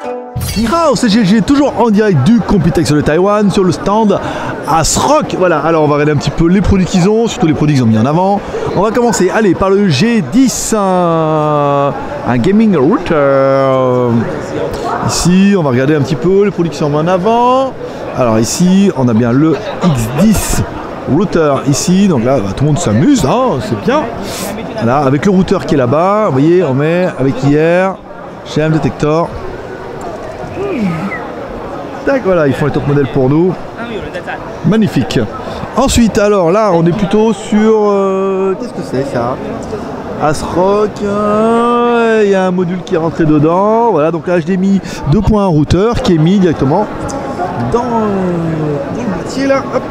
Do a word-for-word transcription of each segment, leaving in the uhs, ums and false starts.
Ni hao, c'est G G, toujours en direct du Computex de Taïwan sur le stand ASRock. Voilà, alors on va regarder un petit peu les produits qu'ils ont, surtout les produits qu'ils ont mis en avant. On va commencer, allez, par le G dix, un, un gaming router. Ici, on va regarder un petit peu les produits qui sont mis en avant. Alors ici, on a bien le X dix router ici, donc là, bah, tout le monde s'amuse, hein, c'est bien. Voilà, avec le routeur qui est là-bas, vous voyez, on met avec hier, chez M Detector. Tac, voilà, ils font les top modèles pour nous. Magnifique. Ensuite, alors là, on est plutôt sur... Euh, Qu'est-ce que c'est ça? ASRock. Il euh, y a un module qui est rentré dedans. Voilà, donc là, H D M I deux point un routeur qui est mis directement dans, dans le boîtier là. Hop.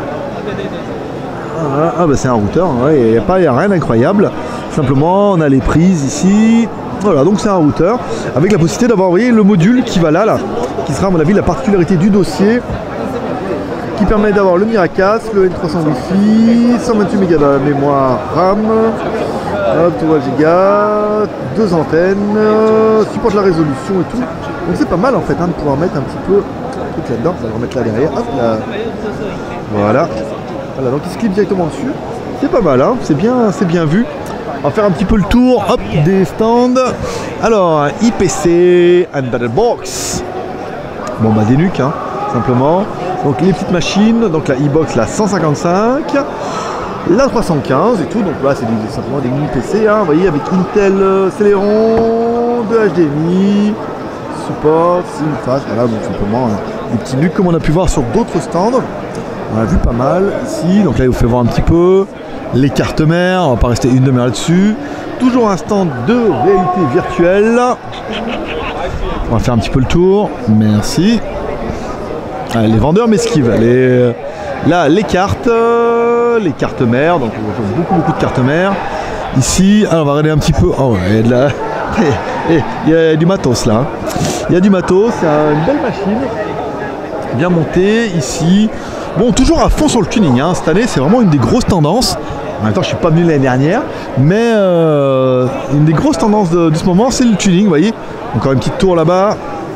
Voilà. Ah bah c'est un routeur, il n'y a, a rien d'incroyable. Simplement, on a les prises ici. Voilà, donc c'est un routeur avec la possibilité d'avoir, vous voyez, le module qui va là, là, qui sera à mon avis la particularité du dossier, qui permet d'avoir le Miracast, le N trois cents Wi-Fi, cent vingt-huit mégas de mémoire RAM, hop, trois gigas, deux antennes, euh, supporte la résolution et tout. Donc c'est pas mal en fait hein, de pouvoir mettre un petit peu un truc là-dedans. On va le remettre là derrière. Hop, là. Voilà. Voilà, donc il se clip directement dessus. C'est pas mal, hein, c'est bien, c'est bien vu. On va faire un petit peu le tour hop, des stands. Alors, I P C, Embedded Box. Bon, bah des nuques, hein, simplement. Donc, les petites machines. Donc, la e-box, la cent cinquante-cinq. La trois cent quinze et tout. Donc, là, c'est simplement des mini P C. Hein, vous voyez, avec Intel Celeron, de H D M I, support, Simfast. Voilà, donc simplement hein, des petits nuques comme on a pu voir sur d'autres stands. On a vu pas mal ici. Donc, là, il vous fait voir un petit peu. Les cartes mères, on va pas rester une demi-heure là-dessus. Toujours un stand de réalité virtuelle. On va faire un petit peu le tour. Merci. Ah, les vendeurs m'esquivent. Les... Là, les cartes, les cartes mères. Donc, on voit beaucoup, beaucoup de cartes mères. Ici, alors, on va regarder un petit peu. Oh, il y a de la... il y a du matos là. Il y a du matos. C'est une belle machine. Bien montée ici. Bon, toujours à fond sur le tuning. Hein. Cette année, c'est vraiment une des grosses tendances. En même temps, je suis pas venu l'année dernière, mais euh, une des grosses tendances de, de ce moment, c'est le tuning. Vous voyez, encore une petite tour là-bas.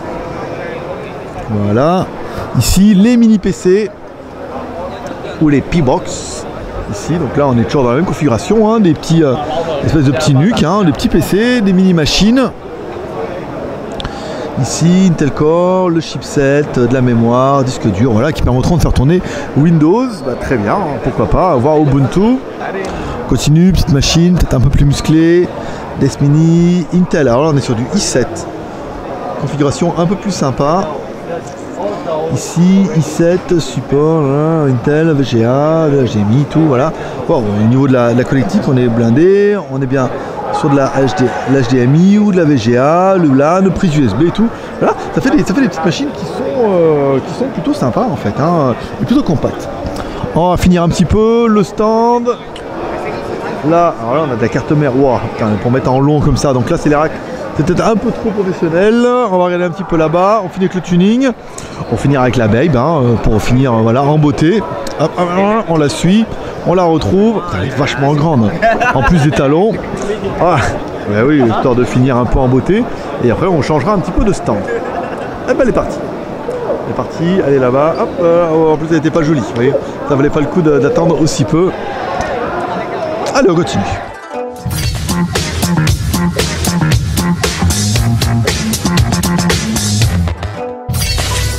Voilà. Ici, les mini P C ou les P-Box. Ici, donc là, on est toujours dans la même configuration, hein, des petits, euh, espèces de petits nuques, hein, des petits P C, des mini machines. Ici, Intel Core, le chipset, de la mémoire, disque dur, voilà, qui permettront de faire tourner Windows. Bah, très bien, hein, pourquoi pas, avoir Ubuntu. Continue, petite machine, peut-être un peu plus musclée. Des Mini, Intel. Alors là, on est sur du i sept. Configuration un peu plus sympa. Ici, i sept, support, hein, Intel, V G A, H D M I, tout, voilà. Bon, au niveau de la, de la connectique, on est blindé, on est bien sur de la H D, l'H D M I ou de la V G A, le LAN, le prise U S B et tout. Voilà, ça fait des, ça fait des petites machines qui sont, euh, qui sont plutôt sympas en fait, hein, et plutôt compactes. On va finir un petit peu le stand. Là, alors là, on a de la carte mère, wow, pour mettre en long comme ça. Donc là, c'est les racks. C'est peut-être un peu trop professionnel. On va regarder un petit peu là-bas. On finit avec le tuning. On finira avec la babe hein, pour finir voilà, en beauté. Hop, hop, hop, on la suit. On la retrouve. Elle est vachement grande. En plus des talons. Ah, ben oui, histoire de finir un peu en beauté. Et après, on changera un petit peu de stand. Et ben, elle est partie. Elle est partie. Elle est là-bas. Hop, euh, en plus, elle n'était pas jolie. Vous voyez, ça valait pas le coup d'attendre aussi peu. Allez, on continue.